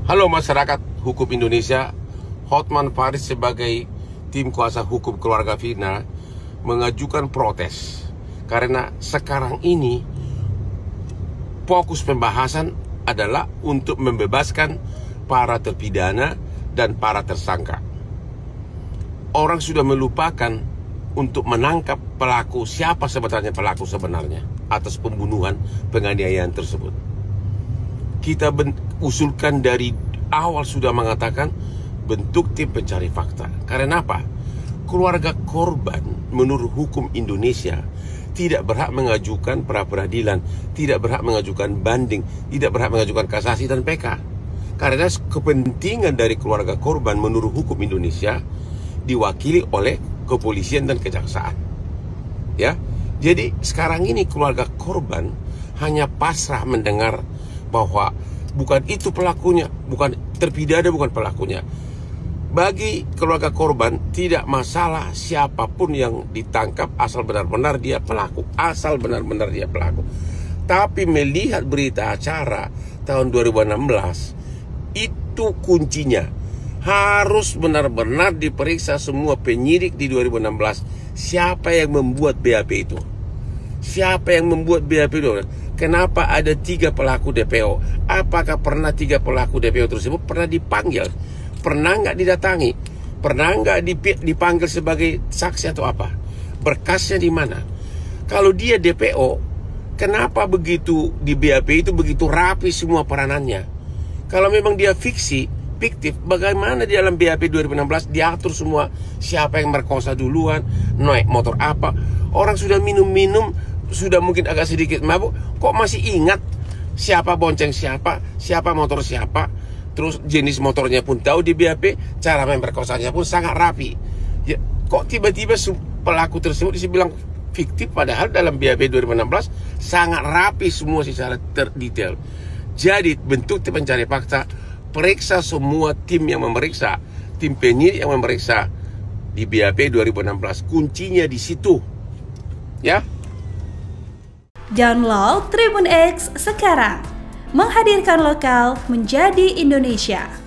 Halo masyarakat hukum Indonesia, Hotman Paris sebagai tim kuasa hukum keluarga Vina mengajukan protes karena sekarang ini fokus pembahasan adalah untuk membebaskan para terpidana dan para tersangka. Orang sudah melupakan untuk menangkap pelaku, siapa sebenarnya pelaku sebenarnya atas pembunuhan penganiayaan tersebut. Kita usulkan dari awal sudah mengatakan bentuk tim pencari fakta. Karena apa? Keluarga korban menurut hukum Indonesia tidak berhak mengajukan pra-peradilan, tidak berhak mengajukan banding, tidak berhak mengajukan kasasi dan PK. Karena kepentingan dari keluarga korban menurut hukum Indonesia diwakili oleh kepolisian dan kejaksaan. Ya. Jadi sekarang ini keluarga korban hanya pasrah mendengar bahwa bukan itu pelakunya, bukan terpidana, bukan pelakunya. Bagi keluarga korban tidak masalah siapapun yang ditangkap asal benar-benar dia pelaku, asal benar-benar dia pelaku. Tapi melihat berita acara tahun 2016, itu kuncinya. Harus benar-benar diperiksa semua penyidik di 2016 siapa yang membuat BAP itu. Siapa yang membuat BAP itu? Kenapa ada 3 pelaku DPO? Apakah pernah 3 pelaku DPO tersebut pernah dipanggil? Pernah nggak didatangi? Pernah nggak dipanggil sebagai saksi atau apa? Berkasnya di mana? Kalau dia DPO, kenapa begitu di BAP itu begitu rapi semua peranannya? Kalau memang dia fiktif, bagaimana di dalam BAP 2016 diatur semua siapa yang merkosa duluan, naik motor apa? Orang sudah minum-minum, sudah mungkin agak sedikit mabuk, kok masih ingat siapa bonceng siapa, siapa motor siapa, terus jenis motornya pun tahu di BAP, cara memperkosanya pun sangat rapi. Ya, kok tiba-tiba pelaku tersebut dibilang fiktif padahal dalam BAP 2016 sangat rapi semua secara terdetail. Jadi bentuk tim pencari fakta, periksa semua tim yang memeriksa, tim penyidik yang memeriksa di BAP 2016, kuncinya di situ. Ya. Download Tribun X sekarang, menghadirkan lokal menjadi Indonesia.